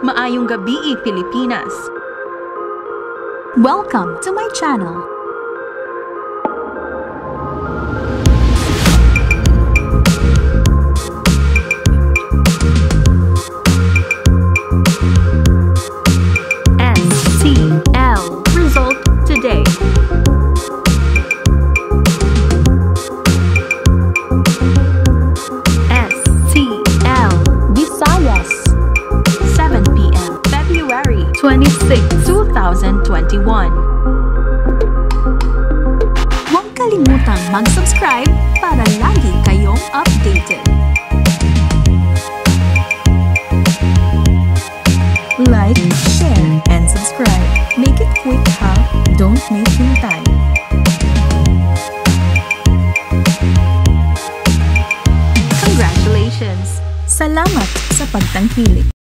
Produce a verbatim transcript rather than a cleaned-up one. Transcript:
Maayong gabi, Pilipinas! Welcome to my channel. S T L result today. S T L Visayas. seven p m February twenty-sixth, two thousand twenty-one. Huwag kalimutang mag-subscribe para lagi kayong updated. Like, share, and subscribe. Make it quick ha, don't make hintay. Congratulations! Salamat sa pagtangkilik.